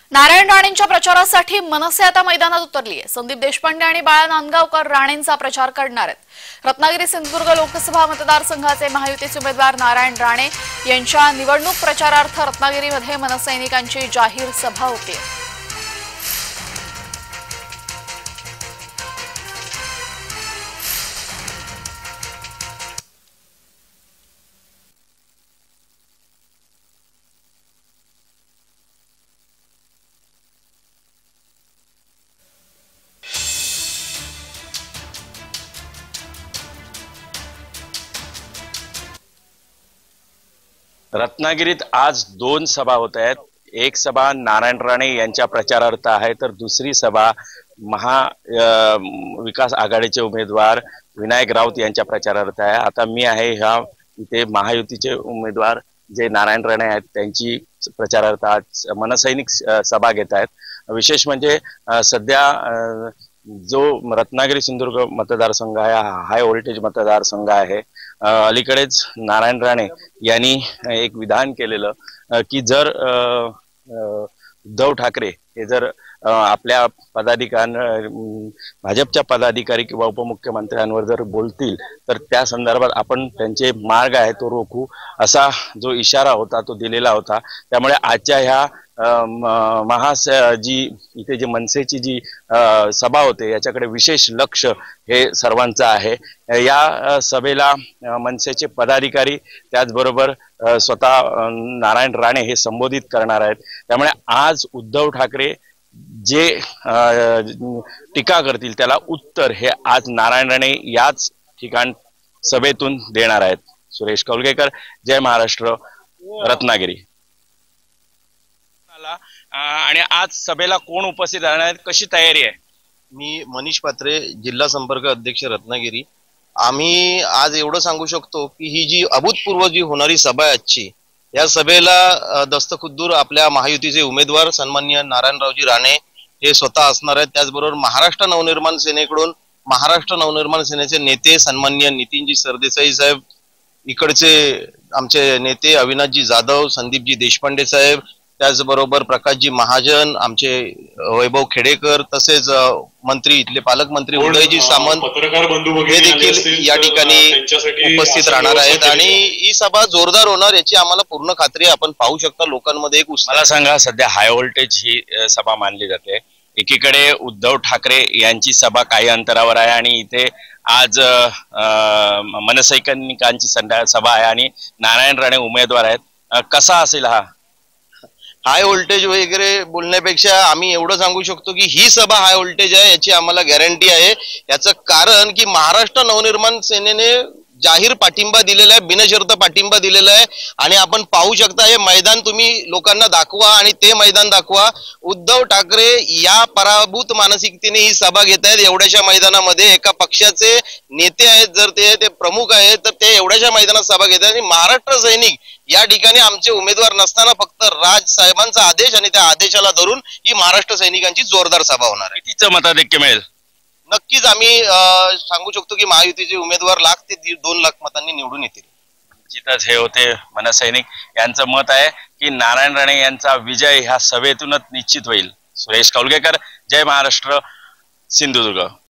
नारायण राणेंच्या प्रचारासाठी मनसे आता मैदानात उतरली आहे। संदीप देशपांडे आणि बाळा नांदगावकर राणेंचा प्रचार करणार आहेत। रत्नागिरी सिंधुदुर्ग लोकसभा मतदारसंघाचे महायुतीचे उमेदवार नारायण राणे यांच्या निवडणूक प्रचारार्थ रत्नागिरीमध्ये मनसैनिकांची जाहीर सभा होती। रत्नागिरीत आज दोन सभा होत आहेत। एक सभा नारायण राणे यांच्या प्रचारार्थ आहे, तर दुसरी सभा विकास आघाडीचे उमेदवार विनायक राऊत यांच्या प्रचारार्थ आहे। आता मी आहे इथे महायुतीचे उमेदवार जे नारायण राणे आहेत त्यांची प्रचारार्थ आज मनसैनिक सभा घेत आहेत। विशेष म्हणजे सध्या जो रत्नागिरी सिंधुदुर्ग मतदारसंघ आहे हाय व्होल्टेज मतदारसंघ आहे। अलीकडेच नारायण राणे यांनी एक विधान केलेलं की जर उद्धव ठाकरे हे जर आपल्या भाजपच्या पदाधिकारी किंवा उपमुख्यमंत्र्यांवर जर बोलतील तर त्या संदर्भात आपण त्यांचे मार्ग आहे तो रोखू, असा जो इशारा होता तो दिलेला होता। त्यामुळे आजच्या ह्या जी इथे जी मनसेची जी सभा होते याच्याकडे विशेष लक्ष हे सर्वांचं आहे। या सभेला मनसेचे पदाधिकारी त्याचबरोबर स्वतः नारायण राणे हे संबोधित करणार आहेत। त्यामुळे आज उद्धव ठाकरे जे टीका करतील त्याला उत्तर हे आज नारायण राणे याच ठिकाण सभेतून देणार आहेत। सुरेश कौलगेकर, जय महाराष्ट्र, रत्नागिरी। आणि आज सभेला कोण उपस्थित राहणार आहेत, कशी तयारी आहे? मी मनीष पात्रे, जिल्हा संपर्क अध्यक्ष, रत्नागिरी। आम्ही आज एवढं सांगू शकतो की ही जी अभूतपूर्व जी होणारी सभा आहे आजची, या सभेला दस्तखुद्दूर आपल्या महायुतीचे उमेदवार सन्माननीय नारायणरावजी राणे हे स्वतः असणार आहेत। त्याचबरोबर महाराष्ट्र नवनिर्माण सेनेकडून महाराष्ट्र नवनिर्माण सेनेचे नेते सन्माननीय नितीनजी सरदेसाई साहेब, इकडचे आमचे नेते अविनाशजी जाधव, संदीपजी देशपांडे साहेब, त्याचबरोबर प्रकाशजी महाजन, आमचे वैभव खेडेकर, तसेच मंत्री इथले पालकमंत्री उदयजी सामंत हे देखील या ठिकाणी उपस्थित राहणार आहेत। आणि ही सभा जोरदार होणार याची आम्हाला पूर्ण खात्री आहे। आपण पाहू शकता लोकांमध्ये एक उत्साह। मला सांगा, सध्या हाय व्होल्टेज ही सभा मानली जाते। एकीकडे उद्धव ठाकरे यांची सभा काही अंतरावर आहे आणि इथे आज मनसैनिकांची सभा आहे आणि नारायण राणे उमेदवार आहेत। कसा असेल हाय व्होल्टेज वगैरे बोलण्यापेक्षा आम्ही एवढं सांगू शकतो की ही सभा हाय व्होल्टेज आहे याची आम्हाला गॅरंटी आहे। याचं कारण की महाराष्ट्र नवनिर्माण सेनेने जाहीर पाठिंबा दिलेला आहे, बिनशर्त पाठिंबा दिलेला आहे। आणि आपण पाहू शकता हे मैदान तुम्ही लोकांना दाखवा आणि ते मैदान दाखवा। उद्धव ठाकरे या पराभूत मानसिकतेने ही सभा घेत आहेत। एवढ्याशा मैदानामध्ये एका पक्षाचे नेते आहेत, जर ते प्रमुख आहेत तर ते एवढ्याशा मैदानात सभा घेत आहेत। आणि महाराष्ट्र सैनिक या ठिकाणी आमचे उमेदवार नसताना फक्त राज साहेबांचा आदेश आणि त्या आदेशाला धरून ही महाराष्ट्र सैनिकांची जोरदार सभा होणार आहे। कितीचं मताधिक्य मिळेल? नक्कीच आम्ही सांगू शकतो की महायुतीचे उमेदवार 1,00,000 ते 2 लाख मतांनी निवडून येतील। निश्चितच हे होते मनसैनिक यांचं मत आहे की नारायण राणे यांचा विजय ह्या सभेतूनच निश्चित होईल। सुरेश कौलगेकर, जय महाराष्ट्र, सिंधुदुर्ग।